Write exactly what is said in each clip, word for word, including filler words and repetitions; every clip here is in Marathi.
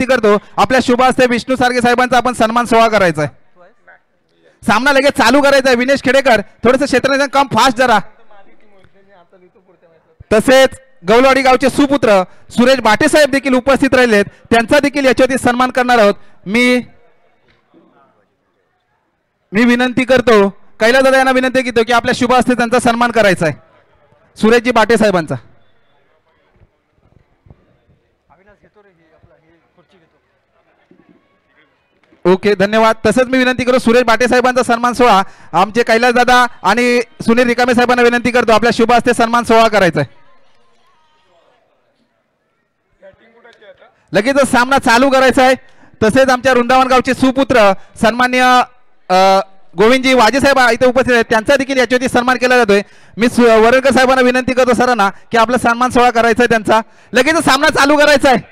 विनंती करतो आपल्या शुभ हस्ते विष्णू सारगे साहेबांचा आपण सन्मान सोहळा करायचा आहे. सामना लगेच चालू करायचा आहे. विनेश खेडेकर थोडंसं क्षेत्ररक्षण काम फास्ट जरा. तसेच गवलवाडी गावचे सुपुत्र सुरेश बाटे साहेब देखील उपस्थित राहिलेत, त्यांचा देखील याच्यावरती सन्मान करणार आहोत. मी मी विनंती करतो कैलास दादा यांना विनंती करतो की आपल्या शुभ हस्ते त्यांचा सन्मान करायचा आहे सुरेशजी बाटे साहेबांचा. ओके धन्यवाद. तसंच मी विनंती करतो सुरेश बाटे साहेबांचा सन्मान सोहळा आमचे कैलास दादा आणि सुनील रिकामे साहेबांना विनंती करतो आपल्या शुभ हस्ते सन्मान सोहळा करायचा आहे. लगेच सामना चालू करायचा आहे. तसेच आमच्या वृंदावन गावचे सुपुत्र सन्मान्य गोविंदजी वाजे साहेब इथे उपस्थित आहेत, त्यांचा देखील याच्यावरती सन्मान केला जातोय. मी वरळकर साहेबांना विनंती करतो सरांना की आपला सन्मान सोहळा करायचा आहे त्यांचा. लगेच सामना चालू करायचा आहे.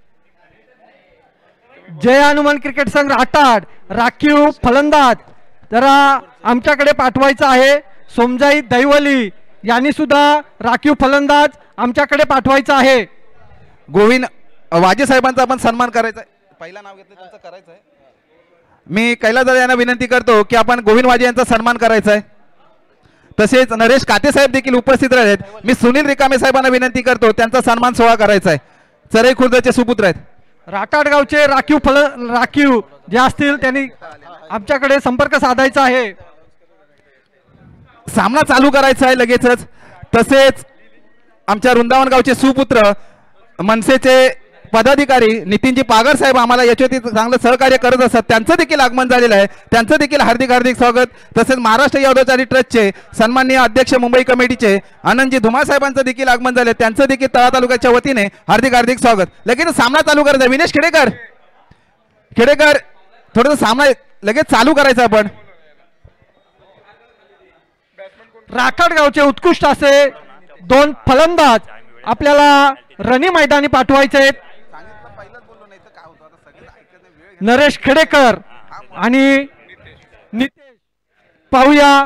जय हनुमान क्रिकेट संघ राटाड राखीव फलंदाज जरा आमच्याकडे पाठवायचा आहे. सोमजाई दैवली यांनी सुद्धा राखीव फलंदाज आमच्याकडे पाठवायचा आहे. गोविंद वाजे साहेबांचा आपण सन्मान करायचा आहे. पहिला नाव घेतलं त्यांचं करायचं आहे. मी कैलास दादा यांना विनंती करतो की आपण गोविंद वाजे यांचा सन्मान करायचा आहे. तसेच नरेश काते साहेब देखील उपस्थित राहिलेत. मी सुनील रिकामे साहेबांना विनंती करतो त्यांचा सन्मान सोहळा करायचा आहे. चरई खुर्दचे सुपुत्र आहेत. राटाड गावचे राखीव फल राखीव जे असतील त्यांनी आमच्याकडे संपर्क साधायचा आहे. सामना चालू करायचा आहे लगेचच. तसेच आमच्या वृंदावन गावचे सुपुत्र मनसेचे पदाधिकारी नितीनजी पागर साहेब आम्हाला याच्यावरती चांगलं सहकार्य करत असतात, त्यांचं देखील आगमन झालेलं आहे. त्यांचं देखील हार्दिक हार्दिक स्वागत. तसेच महाराष्ट्र यादवचारी ट्रस्टचे सन्माननीय अध्यक्ष मुंबई कमिटीचे आनंदजी धुमाळ साहेबांचं देखील आगमन झाले, त्यांचं देखील तळा तालुक्याच्या वतीने हार्दिक हार्दिक स्वागत. लगेच सामना चालू करायचा. विनेश खेडेकर खेडेकर थोडंसं सामना लगेच चालू करायचा आपण. राखाड गावचे उत्कृष्ट असे दोन फलंदाज आपल्याला रनी मैदानी पाठवायचे आहेत. नरेश खेडेकर आणि नितेश. पाहूया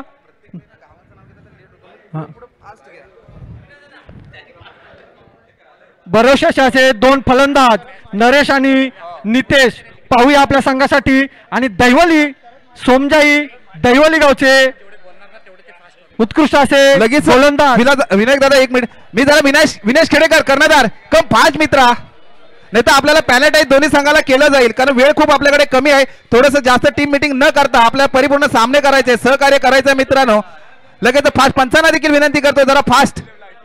भरोशाचे दोन फलंदाज नरेश आणि नितेश पाहूया आपल्या संघासाठी. आणि दैवली सोमजाई दैवली गावचे उत्कृष्ट असे लगेच गोलंदाज विनायक दादा एक मिनिट. मी जरा विनेश विनेश खेडेकर कर्णधार कम पाच मित्रा, नाही तर आपल्याला पॅलेटाईज दोन्ही संघाला केलं जाईल कारण वेळ खूप आपल्याकडे कमी आहे. थोडंसं जास्त टीम मीटिंग न करता आपल्याला परिपूर्ण सामने करायचे, सहकार्य करायचं मित्रांनो. लगेच फास्ट पंचांना देखील विनंती करतो जरा फास्ट.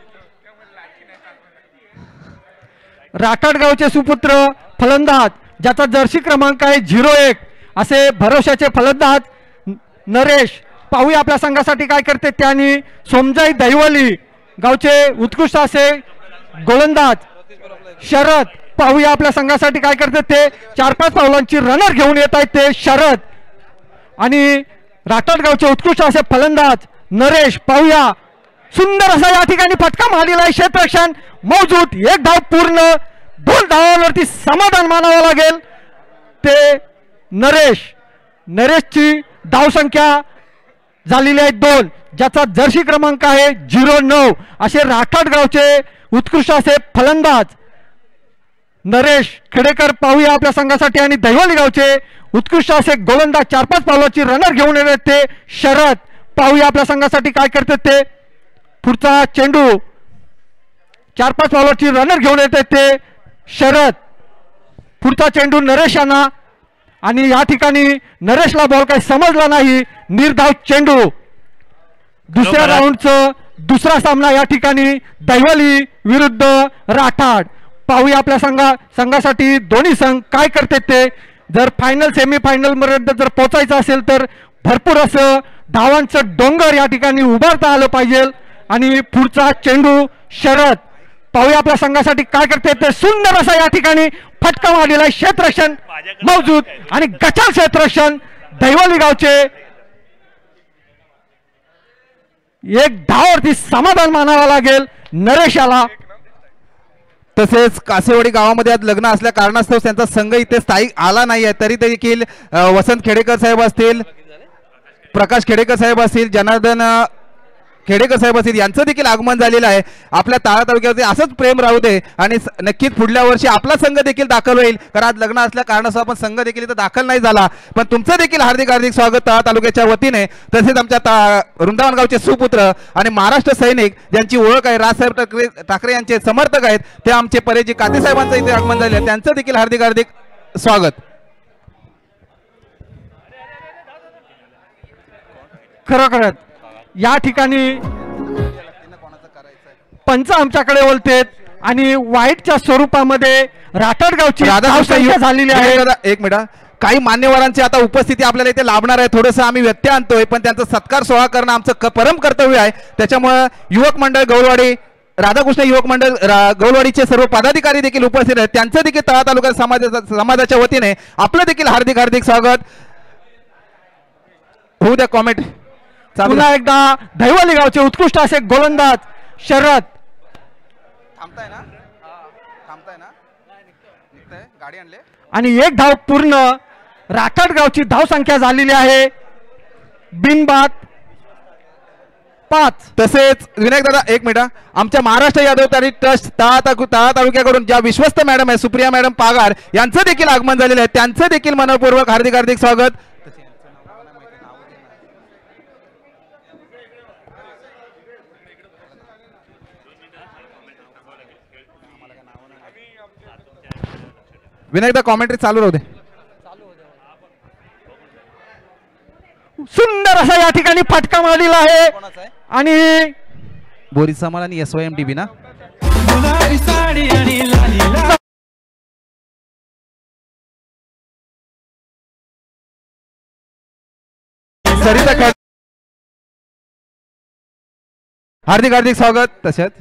राठाड गावचे सुपुत्र फलंदाज ज्याचा जर्सी क्रमांक आहे झिरो एक असे भरोशाचे फलंदाज नरेश. पाहूया आपल्या संघासाठी काय करते त्यांनी. सोमजाई दैवली गावचे उत्कृष्ट असे गोलंदाज शरद. पाहूया आपल्या संघासाठी काय करते ते. चार पाच पावलांची रनर घेऊन येत आहेत ते शरद. आणि राठाड गावचे उत्कृष्ट असे फलंदाज नरेश. पाहूया सुंदर असा या ठिकाणी फटका मारलेला आहे. क्षेत्ररक्षण मौजूद. एक धाव पूर्ण. दोन धावांवरती समाधान मानावं लागेल ते नरेश. नरेशची धावसंख्या झालेली आहे दोन, ज्याचा जर्सी क्रमांक आहे झिरो नऊ असे राठाड गावचे उत्कृष्ट असे फलंदाज नरेश खेडेकर. पाहूया आपल्या संघासाठी. आणि दैवली गावचे उत्कृष्ट असे गोलंदाज चार पाच पावलाची रनर घेऊन येतात ते शरद. पाहूया आपल्या संघासाठी काय करतात ते. पुढचा चेंडू चार पाच पावलाची रनर घेऊन येतात ते शरद. पुढचा चेंडू नरेश यांना. आणि या ठिकाणी नरेशला बॉल काही समजला नाही. निर्धाव चेंडू. दुसऱ्या राऊंडचं दुसरा सामना या ठिकाणी दैवली विरुद्ध राठाड. पाहूया आपल्या संघा संघासाठी दोन्ही संघ काय करतात ते. जर फायनल सेमीफायनल पर्यंत जर पोहोचायचं असेल तर भरपूर असं धावांचं डोंगर या ठिकाणी उभारता आलं पाहिजे. आणि पुढचा चेंडू शरद. पाहूया आपल्या संघासाठी काय करते ते. सुंदर असा या ठिकाणी फटका मारलेला आहे. क्षेत्ररक्षण मौजूद आणि गचाल क्षेत्ररक्षण दैवली गावचे. एक धावावरती समाधान मानावं लागेल नरेश याला. तसेच कासेवाडी गावामध्ये आज लग्न असल्या कारणास्तव त्यांचा संघ इथे स्थायिक आला नाही आहे, तरी देखील वसंत खेडेकर साहेब असतील, प्रकाश खेडेकर साहेब असतील, जनार्दन खेडेकर साहेब असतील यांचं देखील आगमन झालेलं आहे. आपल्या ताळा तालुक्यावरती असंच प्रेम राहू दे आणि नक्कीच पुढल्या वर्षी आपला संघ देखील दाखल होईल. कारण आज लग्न असल्या कारणास्तव आपण संघ देखील इथं दाखल नाही झाला, पण तुमचं देखील हार्दिक हार्दिक स्वागत ताळा तालुक्याच्या वतीने. तसेच आमच्या वृंदावन गावचे सुपुत्र आणि महाराष्ट्र सैनिक ज्यांची ओळख आहे, राजसाहेब ठाकरे ठाकरे यांचे समर्थक आहेत, ते आमचे परेजी काते साहेबांचं इथे आगमन झाले आहे. त्यांचं देखील हार्दिक हार्दिक स्वागत. खरोखरच या ठिकाणी पंच आमच्याकडे बोलतेत आणि वाईटच्या स्वरूपामध्ये राठोडगावची धावसंख्या झालेली आहे. एक मिनिट, काही मान्यवरांची आता उपस्थिती आपल्याला इथे लाभणार आहे. थोडंसं आम्ही व्यत्यय आणतोय, पण त्यांचा सत्कार सोहळा करणं आमचं परम कर्तव्य आहे. त्याच्यामुळे युवक मंडळ गौलवाडी, राधाकृष्ण युवक मंडळ गौलवाडीचे सर्व पदाधिकारी देखील उपस्थित आहेत. त्यांचं देखील तळा तालुका समाज समाजाच्या वतीने आपलं देखील हार्दिक हार्दिक स्वागत. होऊ द्या कॉमेंट. पुन्हा एकदा दहिवली गावचे उत्कृष्ट असे गोलंदाज शरद. थांबताय ना, थांबताय ना, निघताय, गाडी आणले आणि एक धाव पूर्ण. राठोडगावची धावसंख्या झालेली आहे बिनबाद पाच. तसेच विनायक दादा एक मिनिट, आमच्या महाराष्ट्र यादव तारी ट्रस्ट तळा तळा तालुक्याकडून ज्या विश्वस्त मॅडम आहे सुप्रिया मॅडम पागार यांचं देखील आगमन झालेलं आहे. त्यांचं देखील मनपूर्वक हार्दिक हार्दिक स्वागत. विनायकदा कॉमेंट्री चालू राहू दे. सुंदर असा या ठिकाणी फटका मारलेला आहे आणि बोरीस समाल आणि S Y M T B ना सरिता हार्दिक हार्दिक स्वागत. तसेच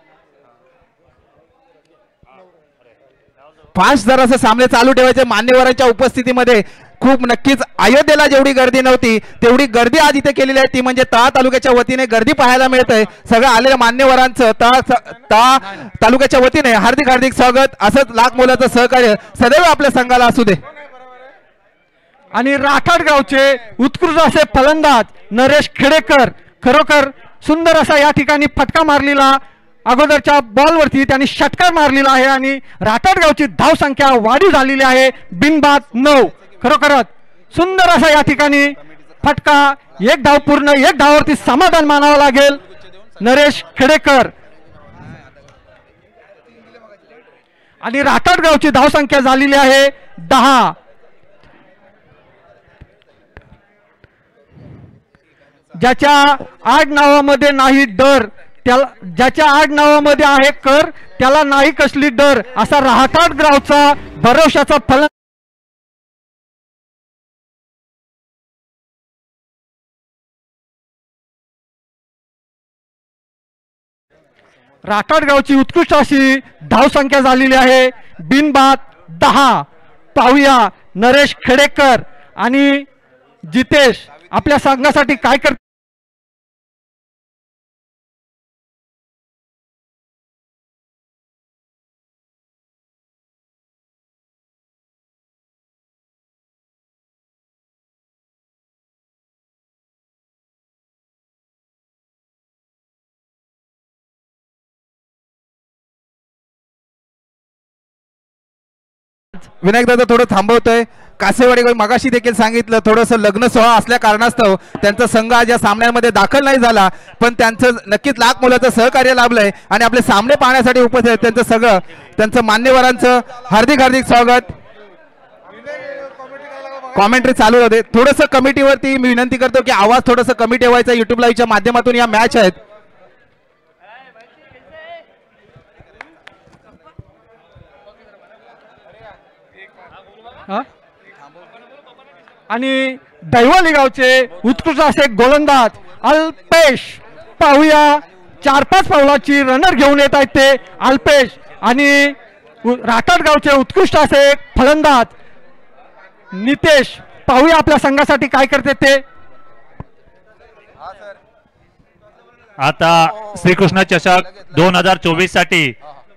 फास्ट जर असे सामने चालू ठेवायचे मान्यवरांच्या उपस्थितीमध्ये. खूप नक्कीच अयोध्येला जेवढी गर्दी नव्हती तेवढी गर्दी आज इथे केलेली आहे, ती म्हणजे तळा तालुक्याच्या वतीने गर्दी पाहायला मिळते. सगळ्या आलेल्या मान्यवरांचं तळा तळा तालुक्याच्या वतीने हार्दिक हार्दिक स्वागत. असंच लाख मोलाचं सहकार्य सदैव आपल्या संघाला असू दे. आणि राठोडगावचे उत्कृष्ट असे फलंदाज नरेश खेडेकर, खरोखर सुंदर असा या ठिकाणी फटका मारलेला, अगोदरच्या बॉलवरती त्यांनी षटकार मारलेला आहे आणि राठोडगावची धावसंख्या वाढीव झालेली आहे बिनबाद नऊ. खरोखरच सुंदर असा या ठिकाणी फटका. एक धाव पूर्ण, एक धावावरती समाधान मानावं लागेल नरेश खेडेकर. आणि राठोडगावची धावसंख्या झालेली आहे दहा. ज्याच्या आठ नावामध्ये नाही डर, त्याला ज्याच्या आठ नावामध्ये आहे कर, त्याला नाही कसली डर, असा राठोडगावचा भरोशाचा फलंदाज राठोडगावची उत्कृष्ट अशी धावसंख्या झालेली आहे बिनबाद दहा. पाहूया नरेश खेडेकर आणि जितेश आपल्या संघासाठी काय करतात. विनायक दादा थोडं थांबवतोय. कासेवाडी मगाशी देखील सांगितलं थोडंसं लग्न सोहळा असल्या कारणास्तव त्यांचा संघ आज या सामन्यामध्ये दाखल नाही झाला, पण त्यांचं नक्कीच लाख मोलाचं सहकार्य लाभलंय आणि आपले सामने पाहण्यासाठी उपस्थित आहेत. त्यांचं सगळं त्यांचं मान्यवरांचं हार्दिक हार्दिक स्वागत. कॉमेंट्री चालू होते. थोडंसं कमिटीवरती मी विनंती करतो की आवाज थोडंसं कमी ठेवायचा. युट्यूब लाईव्हच्या माध्यमातून या मॅच आहेत. आणि दहिवली गावचे उत्कृष्ट असे गोलंदाज अल्पेश. पाहूया चार पाच पावलाची रनर घेऊन येत आहेत ते अल्पेश. आणि राठोडगावचे उत्कृष्ट असे फलंदाज नितेश. पाहूया आपल्या संघासाठी काय करते ते. आता श्रीकृष्ण चषक दोन हजार चोवीस साठी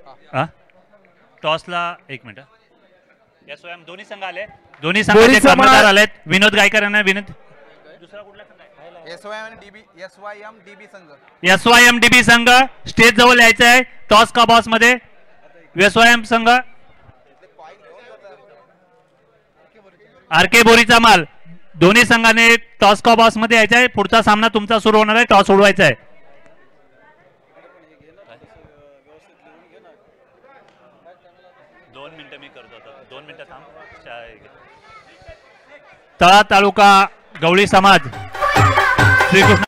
टॉसला एक मिनिट या स्वयं दोन्ही संघ आले, दोन्ही संघाचे कर्मधार आलेत. विनोद गायकर यांना विनंती. दुसरा कुठला संघ आहे? S Y M DB S Y M DB संघ S Y M D B संघ स्टेज जवळ यायचं आहे. टॉस का बॉस मध्ये एस वाय एम संघ. आर के बोरीचा माल. दोन्ही संघाने टॉस का बॉस मध्ये यायचं आहे. पुढचा सामना तुमचा सुरू होणार आहे. टॉस उडवायचा आहे. दोन मिनिटं मी करतो आता. दोन मिनिटं थांब. तळा तालुका गवळी समाज श्रीकृष्ण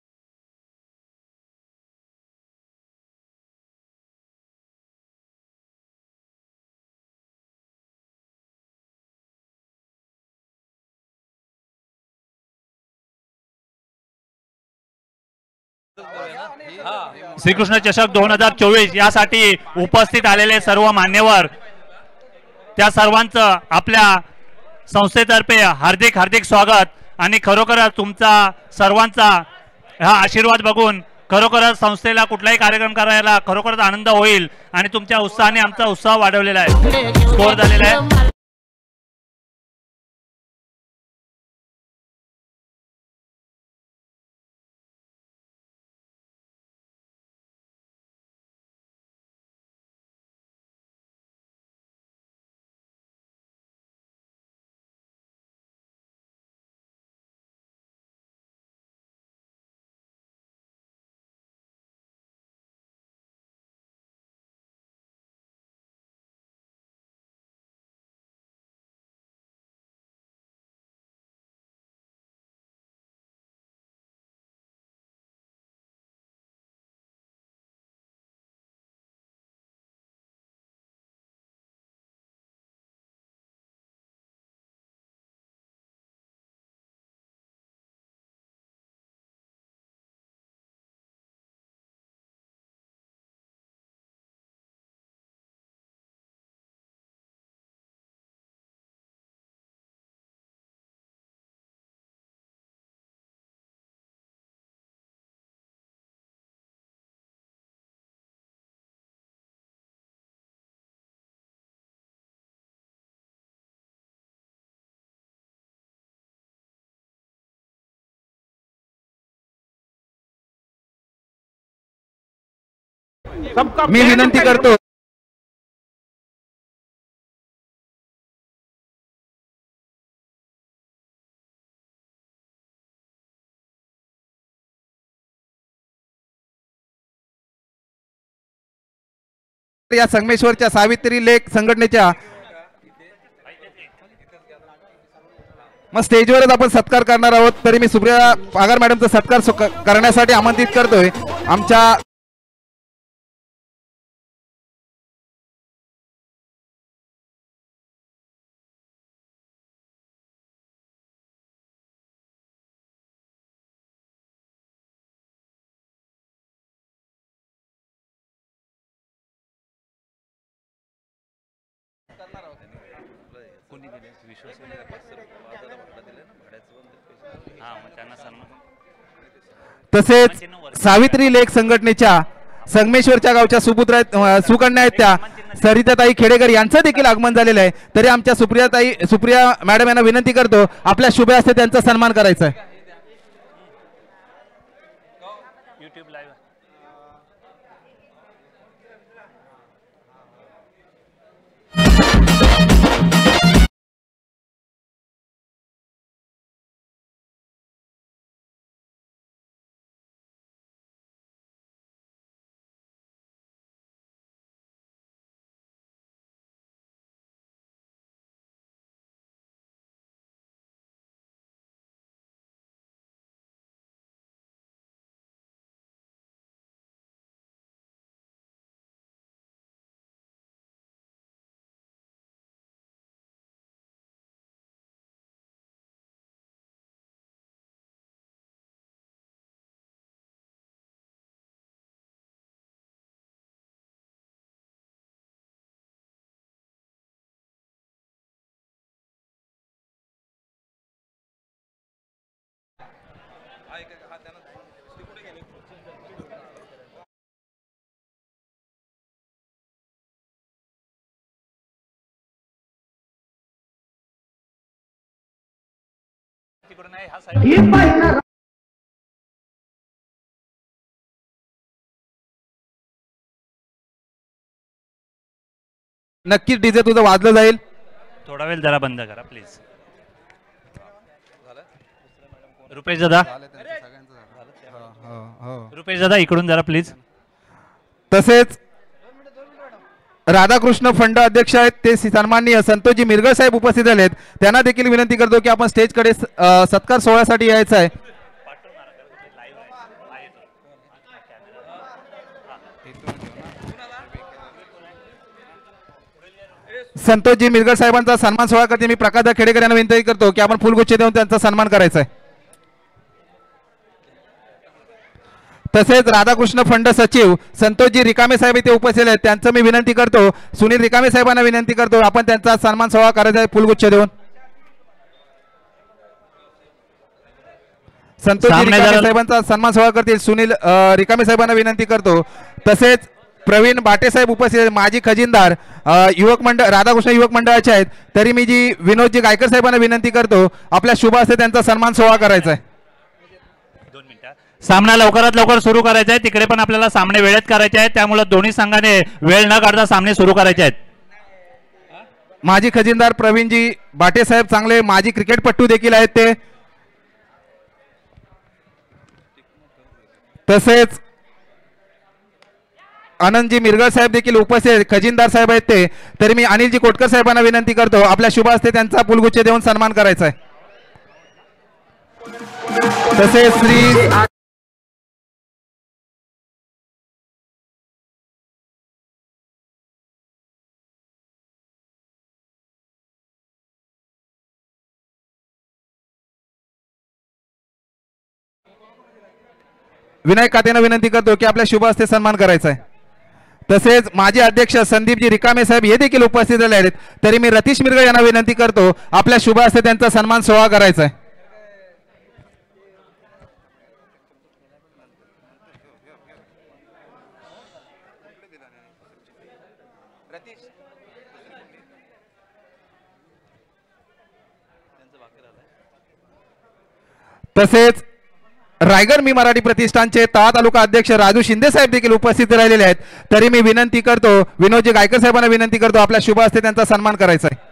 श्रीकृष्ण चषक दोन हजार चोवीस यासाठी उपस्थित आलेले सर्व मान्यवर त्या सर्वांचं आपल्या संस्थेतर्फे हार्दिक हार्दिक स्वागत. आणि खरोखरच तुमचा सर्वांचा हा आशीर्वाद बघून खरोखरच संस्थेला कुठलाही कार्यक्रम करायला खरोखरच आनंद होईल. आणि तुमच्या उत्साहाने आमचा उत्साह वाढवलेला आहे. स्कोअर झालेला आहे. मी विनंती करतो या संगमेश्वरच्या सावित्री लेक संघटनेच्या मग स्टेजवरच आपण सत्कार करणार आहोत. तरी मी सुप्रिया पागार मॅडमचा सत्कार करण्यासाठी आमंत्रित करतोय. आमच्या तसेच सावित्री लेक संघटनेच्या संगमेश्वरच्या गावच्या सुपुत्र सुकन्या आहेत त्या सरिताताई खेडेकर यांचं देखील आगमन झालेलं आहे. तरी आमच्या सुप्रियाताई सुप्रिया मॅडम यांना विनंती करतो आपल्या शुभ हस्ते त्यांचा सन्मान करायचा आहे. युट्यूब लाईव्ह तिकडून आहे हा साईड नक्कीच डीजे तुझं वाजलं जाईल. थोडा वेळ जरा बंद करा प्लीज. रुपेश दादा, रुपेश दादा इकडून जरा प्लीज. तसेच राधाकृष्ण फंड अध्यक्ष आहेत ते सन्माननीय संतोषजी मिरगळ साहेब उपस्थित झालेत. त्यांना देखील विनंती करतो की आपण स्टेजकडे सत्कार सोहळ्यासाठी यायचं आहे. संतोषजी मिरगळ साहेबांचा सन्मान सोहळा करते मी प्रकाश खेडेकर यांना विनंती करतो की आपण फुलगुच्छ देऊन त्यांचा सन्मान करायचा आहे. तसेच राधाकृष्ण फंड सचिव संतोषजी रिकामे साहेब इथे उपस्थित आहेत. त्यांचं मी विनंती करतो, सुनील रिकामे साहेबांना विनंती करतो आपण त्यांचा सन्मान सोहळा करायचा आहे फुलगुच्छ देऊन. संतोषजी रिकामे साहेबांचा सन्मान सोहळा करतील सुनील रिकामे साहेबांना विनंती करतो. तसेच प्रवीण बाटे साहेब उपस्थित आहेत, माजी खजिनदार युवक मंडळ राधाकृष्ण युवक मंडळाचे आहेत. तरी मी जी विनोदजी गायकर साहेबांना विनंती करतो आपल्या शुभ हस्ते त्यांचा सन्मान सोहळा करायचा आहे. सामना लवकरात लवकर सुरू करायचा आहे. तिकडे पण आपल्याला सामने वेळेत करायचे आहेत, त्यामुळे दोन्ही संघाने वेळ न काढता सामने सुरू करायचे आहेत. माजी खजिनदार प्रवीणजी बाटे साहेब चांगले माजी क्रिकेटपटू देखील आहेत ते. तसेच आनंदजी मिरगळ साहेब देखील उपस्थित खजिनदार साहेब आहेत ते. तरी मी अनिलजी कोटकर साहेबांना विनंती करतो आपल्या शुभ हस्ते त्यांचा फुलगुच्छ देऊन सन्मान करायचा आहे. तसेच श्री विनायक कातेंना विनंती करतो की आपल्या शुभ हस्ते सन्मान करायचा आहे. तसेच माजी अध्यक्ष संदीपजी रिकामे साहेब हे देखील उपस्थित झाले आहेत. तरी मी रतीश मिरगळ यांना विनंती करतो आपल्या शुभ हस्ते त्यांचा सन्मान सोहळा करायचा आहे. तसेच रायगड मी मराठी प्रतिष्ठानचे तळा तालुका अध्यक्ष राजू शिंदे साहेब देखील उपस्थित राहिलेले आहेत. तरी मी विनंती करतो विनोदजी गायकर साहेबांना विनंती करतो आपल्या शुभ हस्ते त्यांचा सन्मान करायचा आहे.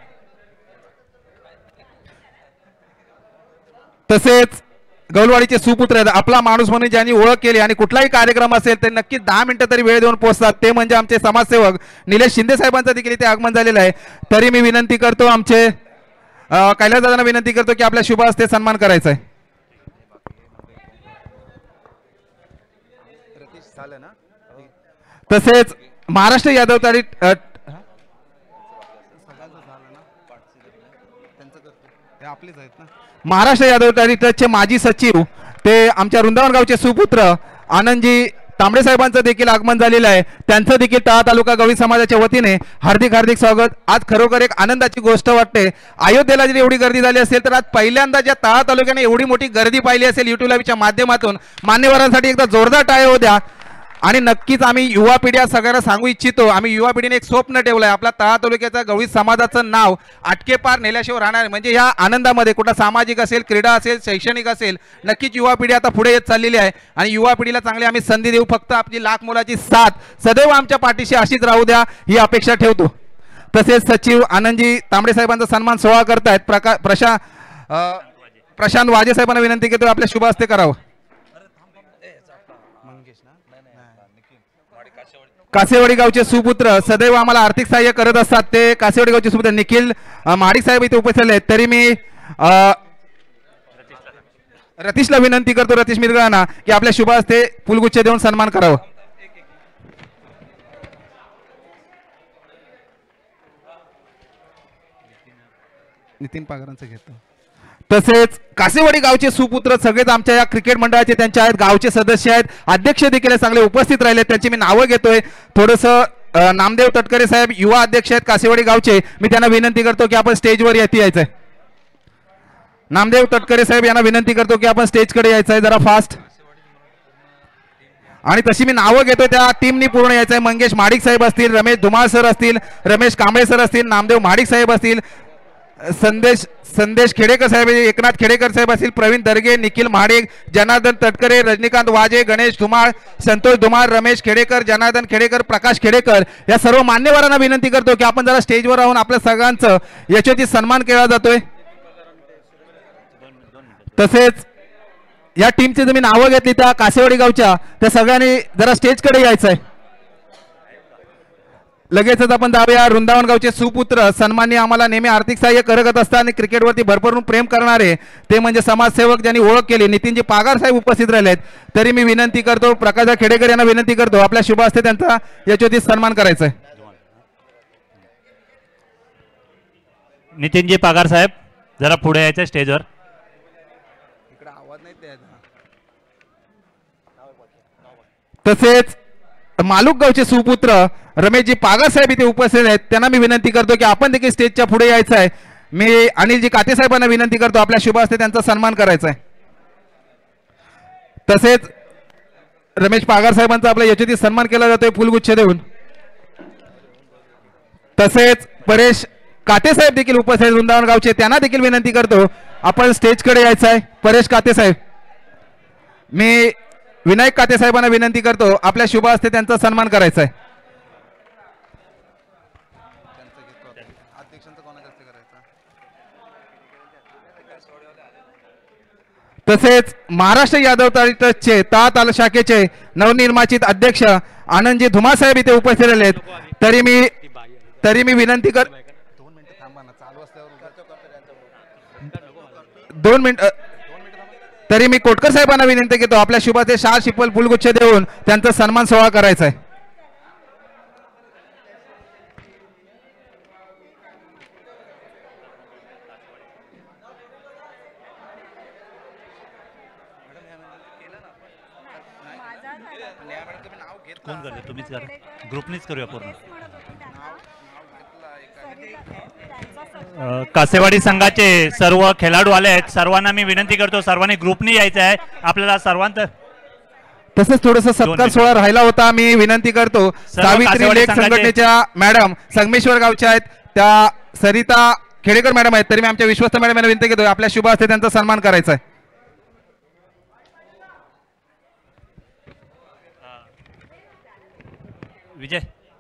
तसेच गौलवाडीचे सुपुत्र आहेत, आपला माणूस म्हणून ज्यांनी ओळख केली आणि कुठलाही कार्यक्रम असेल तर नक्कीच दहा मिनिटं तरी वेळ देऊन पोहोचतात, ते म्हणजे आमचे समाजसेवक निलेश शिंदे साहेबांचं देखील इथे आगमन झालेलं आहे. तरी मी विनंती करतो आमचे कैलासदादांना विनंती करतो की आपल्या शुभ हस्ते सन्मान करायचा आहे. तसेच महाराष्ट्र यादव तारी महाराष्ट्र यादव तारी ट्रस्टचे माजी सचिव ते आमच्या वृंदावन गावचे सुपुत्र आनंदजी तांबडे साहेबांचं देखील आगमन झालेलं आहे. त्यांचं देखील तळा तालुका गवळी समाजाच्या वतीने हार्दिक हार्दिक स्वागत. आज खरोखर एक आनंदाची गोष्ट वाटते. अयोध्येला जरी एवढी गर्दी झाली असेल तर आज पहिल्यांदा ज्या तळा तालुक्याने एवढी मोठी गर्दी पाहिली असेल युट्यूब लाईव्हच्या माध्यमातून मान्यवरांसाठी एकदा जोरदार टाळ्या होऊ द्या. आणि नक्कीच आम्ही युवा पिढ्या सगळ्यांना सांगू इच्छितो, आम्ही युवा पिढीने एक स्वप्न ठेवलंय, आपला तळा तालुक्याचा गवळी समाजाचं नाव आटकेपार नेल्याशिवाय राहणार. म्हणजे या आनंदामध्ये कुठं सामाजिक असेल, क्रीडा असेल, शैक्षणिक असेल, नक्कीच युवा पिढी आता पुढे येत चाललेली आहे. आणि युवा पिढीला चांगली आम्ही संधी देऊ. फक्त आपली लाख मोलाची साथ सदैव आमच्या पाठीशी अशीच राहू द्या ही अपेक्षा ठेवतो. तसेच सचिव आनंदजी तांबडे साहेबांचा सन्मान सोहळा करतायत. प्रका प्रशा प्रशांत वाजे साहेबांना विनंती करतो आपल्या शुभ हस्ते करावं. कासेवाडी गावचे सुपुत्र सदैव आम्हाला आर्थिक सहाय्य करत असतात ते कासेवाडी गावचे सुपुत्र निखिल माडिक साहेब इथे उपस्थित आहेत. तरी मी रतीशला विनंती करतो रतीश मिरगळांना की आपल्या शुभ हस्ते फुलगुच्छ देऊन सन्मान करावं. नितीन पागरांचं घेतो. तसेच कासेवाडी गावचे सुपुत्र सगळेच आमच्या या क्रिकेट मंडळाचे त्यांचे आहेत, गावचे सदस्य आहेत, अध्यक्ष देखील चांगले उपस्थित राहिले. त्यांची मी नावं घेतोय. थोडंसं नामदेव तटकरे साहेब युवा अध्यक्ष आहेत कासेवाडी गावचे, मी त्यांना विनंती करतो की आपण स्टेजवर येते यायचंय. नामदेव तटकरे साहेब यांना विनंती करतो की आपण स्टेजकडे यायचंय जरा फास्ट. आणि तशी मी नावं घेतोय त्या टीमनी पूर्ण यायचंय. मंगेश माडिक साहेब असतील, रमेश धुमाळ सर असतील, रमेश कांबळे सर असतील, नामदेव माडिक साहेब असतील, संदेश संदेश खेडेकर साहेब, एकनाथ खेडेकर साहेब असतील, प्रवीण दर्गे, निखिल महाडे, जनार्दन तटकरे, रजनीकांत वाजे, गणेश धुमाळ, संतोष धुमाळ, रमेश खेडेकर, जनार्दन खेडेकर, प्रकाश खेडेकर या सर्व मान्यवरांना विनंती करतो की आपण जरा स्टेजवर राहून आपल्या सगळ्यांचं यशोचित सन्मान केला जातोय. तसेच या टीमची जर मी नावं घेतली त्या कासेवाडी गावच्या त्या सगळ्यांनी जरा स्टेजकडे यायचं आहे. लगेचच आपण जाऊया वृंदावन गावचे सुपुत्र सन्माननीय आम्हाला नेहमी आर्थिक सहाय्य करत असतात आणि क्रिकेटवरती भरभरून प्रेम करणारे ते म्हणजे समाजसेवक ज्यांनी ओळख केली नितीनजी पागार साहेब उपस्थित राहिलेत. तरी मी विनंती करतो प्रकाश खेडेकर यांना विनंती करतो आपल्या शुभ हस्ते त्यांचा यशोचित सन्मान करायचा आहे. नितीनजी पागार साहेब जरा पुढे यायचं स्टेजवर. तसेच मालूक गावचे सुपुत्र रमेशजी पागार साहेब इथे उपस्थित आहेत त्यांना मी विनंती करतो की आपण देखील स्टेजच्या पुढे यायचं आहे. मी अनिलजी काटे साहेबांना विनंती करतो आपल्या शुभ हस्ते त्यांचा सन्मान करायचा आहे. तसेच रमेश पागार साहेबांचा आपल्या यशोचित सन्मान केला जातोय फुलगुच्छ देऊन. तसेच परेश काटे साहेब देखील उपस्थित आहेत वृंदावन गावचे त्यांना देखील विनंती करतो आपण स्टेजकडे यायचं आहे. परेश काटे साहेब, मी विनायक काते साहेबांना विनंती करतो आपल्या शुभ हस्ते त्यांचा सन्मान करायचा आहे. तसेच महाराष्ट्र यादव ट्रस्टचे तळा तालुका शाखेचे नवनिर्वाचित अध्यक्ष आनंदजी धुमा साहेब इथे उपस्थित राहिले आहेत. तरी मी तरी मी विनंती कर दोन मिनिट तरी मी कोटकर साहेबांना विनंती करतो आपल्या शुभाचे शाल शिपल फुलगुच्छ देऊन त्यांचा सन्मान सोहळा करायचा आहे. कोण करते तुम्हीच करा, ग्रुपनीच करूया पूर्ण. कासेवाडी संघाचे सर्व खेळाडू आले आहेत. सर्वांना मी विनंती करतो सर्वांनी ग्रुपनी यायचं आहे आपल्याला सर्वांचं. तसंच थोडस सत्कार सोहळा राहिला होता. मी विनंती करतो सावित्री लेख संघटनेच्या मॅडम संगमेश्वर गावच्या आहेत त्या सरिता खेडेकर मॅडम आहेत. तरी मी आमच्या विश्वस्त मॅडम यांना विनंती करतो आपल्या शुभ हस्ते त्यांचा सन्मान करायचा आहे. विजय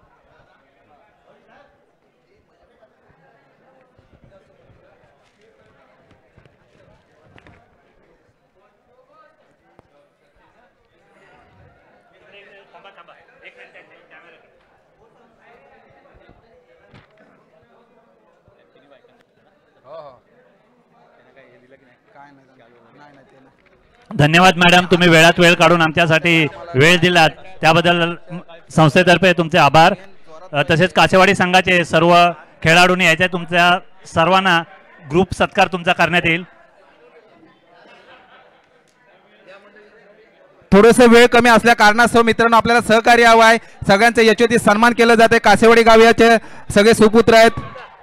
धन्यवाद मॅडम, तुम्ही वेळात वेळ काढून आमच्यासाठी वेळ दिलात त्याबद्दल संस्थेतर्फे तुमचे आभार. तसेच कासेवाडी संघाचे सर्व खेळाडूंनी यायचे तुमच्या सर्वांना ग्रुप सत्कार तुमचा करण्यात येईल. थोडस वेळ कमी असल्या कारणास्तव मित्रांनो आपल्याला सहकार्य हवं आहे. सगळ्यांचं यशोचित सन्मान केलं जाते. कासेवाडी गावाचे सगळे सुपुत्र आहेत.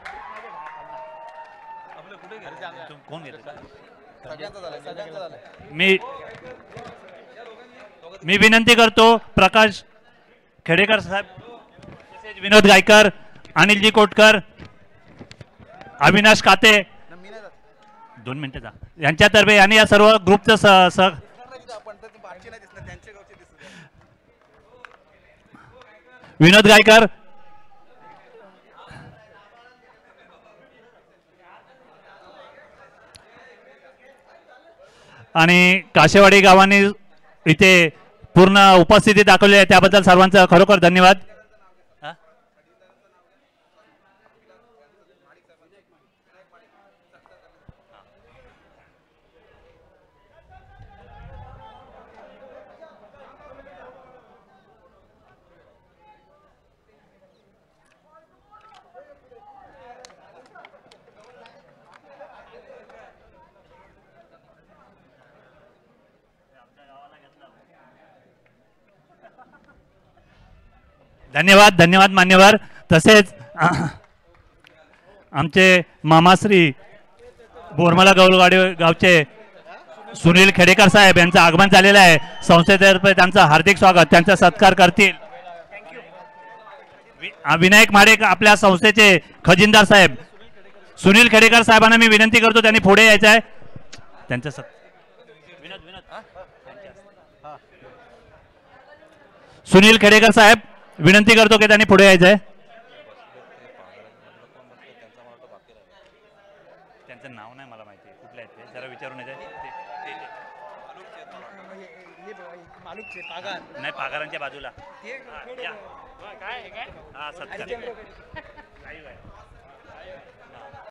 मी मी विनंती करतो प्रकाश खेडेकर साहेब, तसेच विनोद गायकर, अनिलजी कोटकर, अविनाश काते दोन मिनिटं जा यांच्यातर्फे आणि या सर्व ग्रुपचं स स विनोद गायकर आणि कासेवाडी गावांनी इथे पूर्ण उपस्थिती दाखवली आहे त्याबद्दल सर्वांचं खरोखर धन्यवाद. धन्यवाद धन्यवाद मान्यवर. तसेच आमचे मामाश्री बोरमला गौलवाडी गावचे सुनील खेडेकर साहेब यांचं आगमन झालेलं आहे. संस्थेतर्फे त्यांचं हार्दिक स्वागत, त्यांचा सत्कार करतील. विनायक माडे आपल्या संस्थेचे खजिनदार साहेब सुनील खेडेकर साहेबांना मी विनंती करतो त्यांनी पुढे यायचं आहे. त्यांच्या सत विनोद विनोद सुनील खेडेकर साहेब विनंती करतो की त्यांनी पुढे यायचं आहे. त्यांचं नाव नाही मला माहिती कुठले आहेत ते जरा विचारून येते. नाही पागारांच्या बाजूला हा सत्कार